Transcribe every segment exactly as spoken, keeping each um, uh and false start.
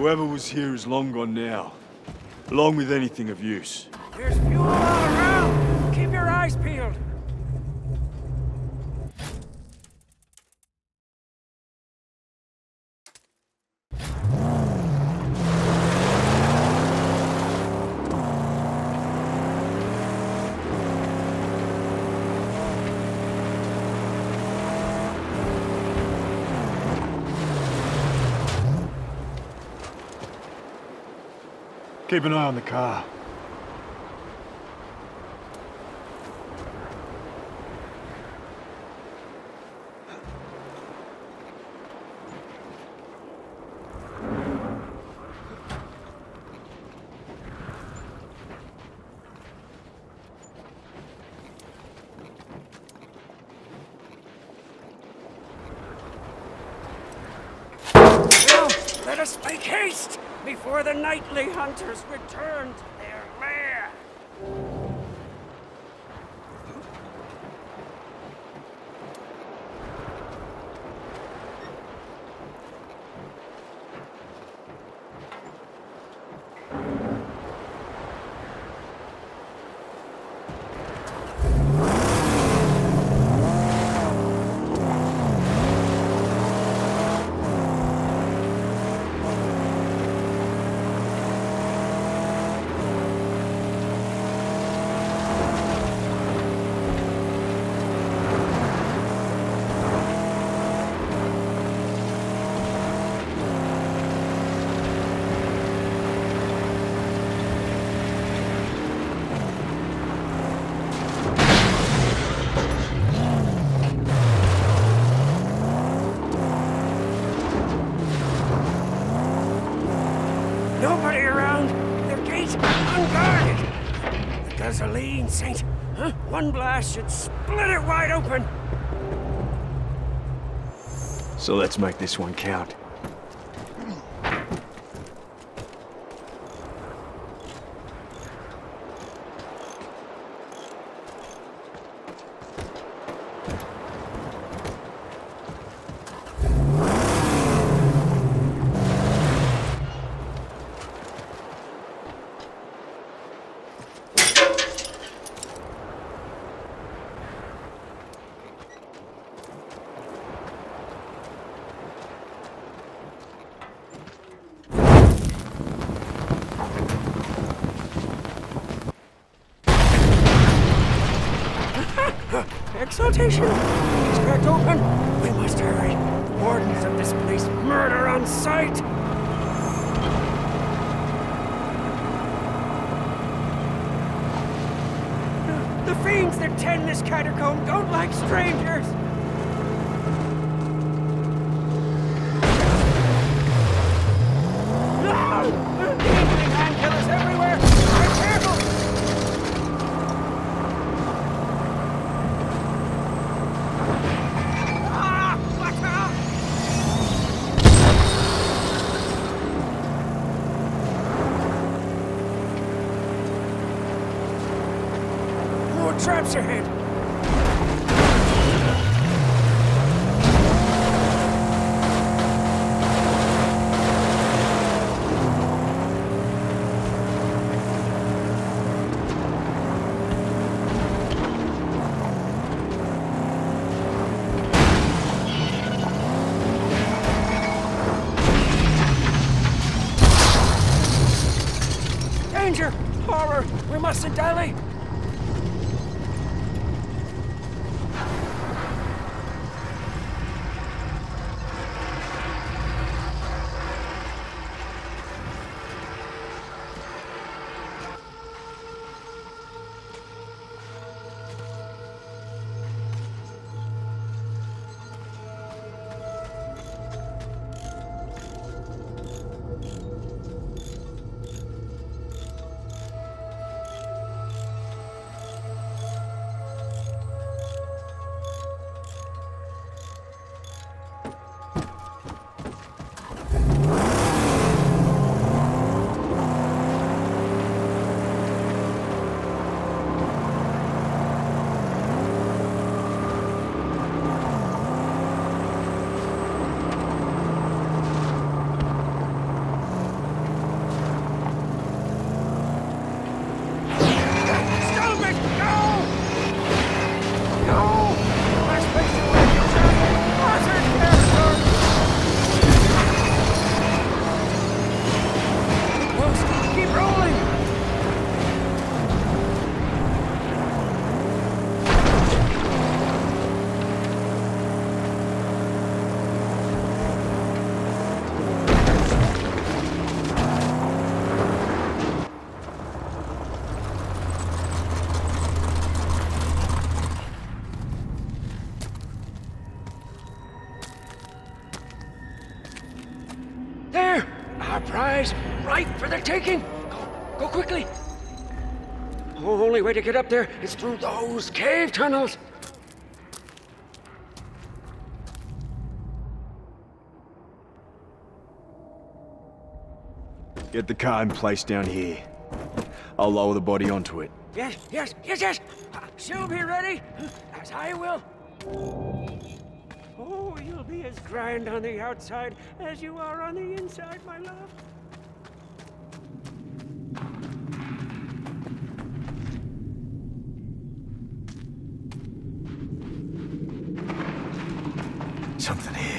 Whoever was here is long gone now, along with anything of use. There's fuel all around! Keep your eyes peeled! Keep an eye on the car. Well, let us make haste before the nightly hunters return to their lair. Nobody around. Their gate unguarded. The gasoline, Saint. Huh? One blast should split it wide open. So let's make this one count. Exaltation! It's cracked open! We must hurry! Wardens of this place murder on sight! The fiends that tend this catacomb don't like strangers! No! Evening hand killers everywhere! Be careful! Traps ahead! Danger! Horror! We mustn't dally! prize, ripe for the taking. Go, go quickly. The only way to get up there is through those cave tunnels. Get the car in place down here. I'll lower the body onto it. Yes, yes, yes, yes. She'll be ready, as I will. Oh, you'll be as grand on the outside as you are on the inside, my love. Something here.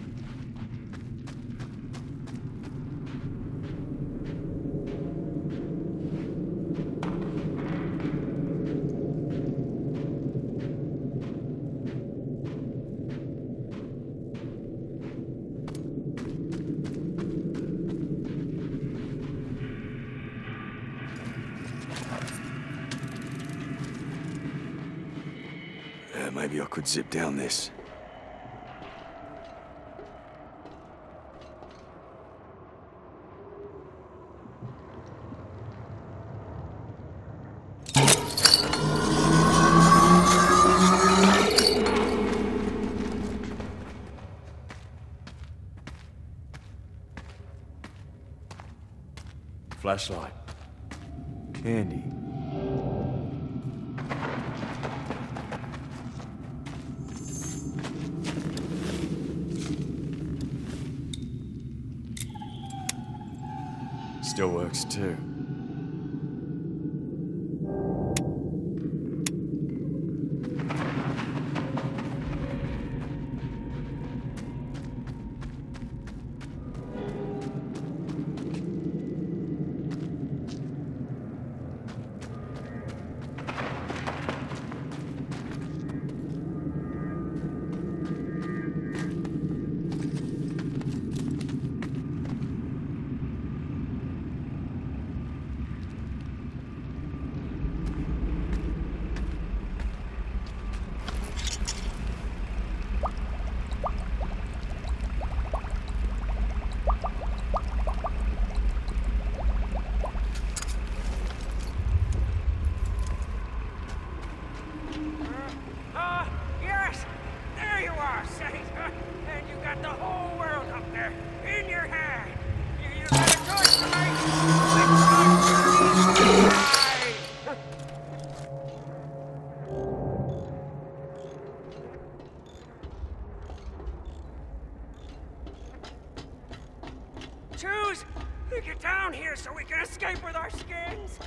Uh, maybe I could zip down this. Flashlight. Candy. Still works too. Choose! Get down here so we can escape with our skins!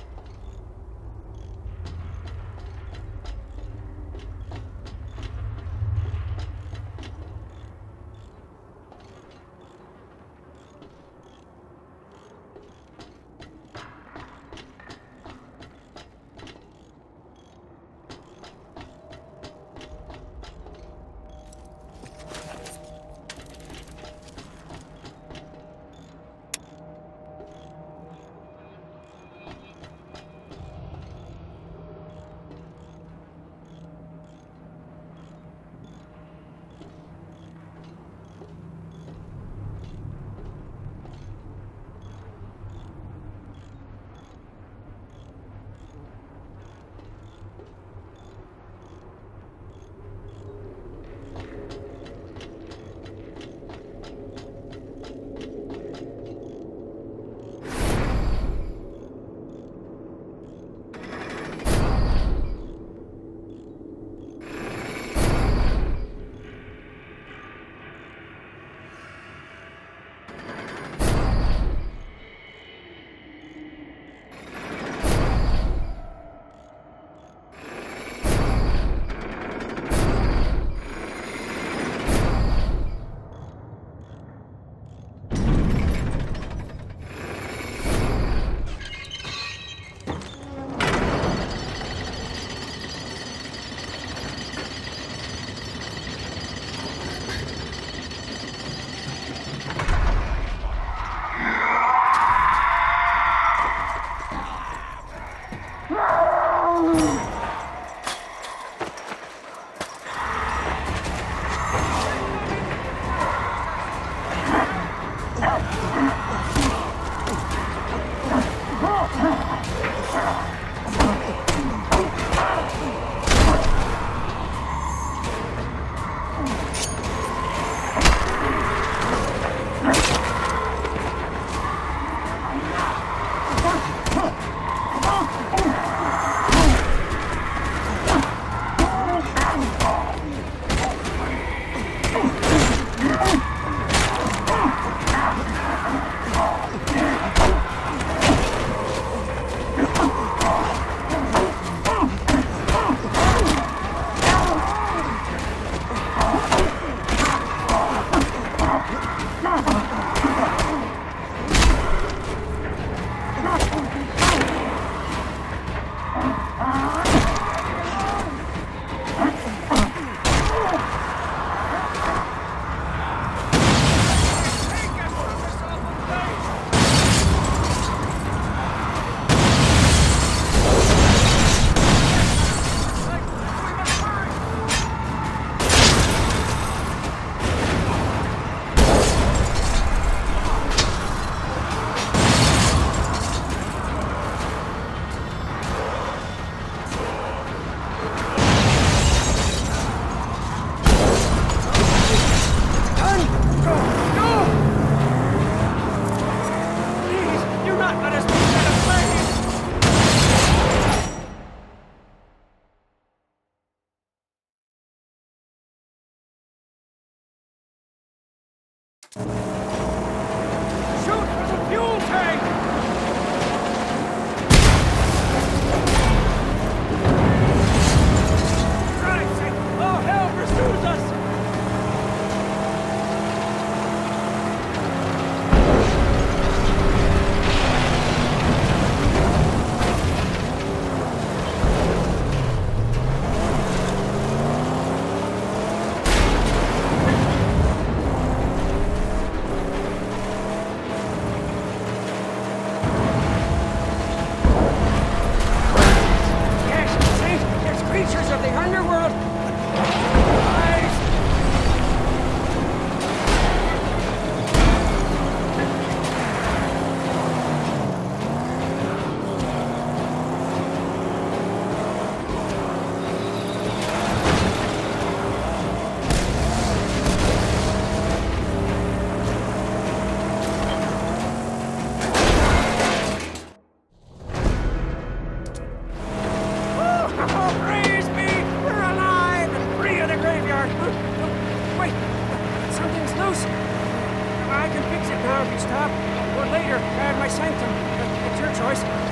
boys.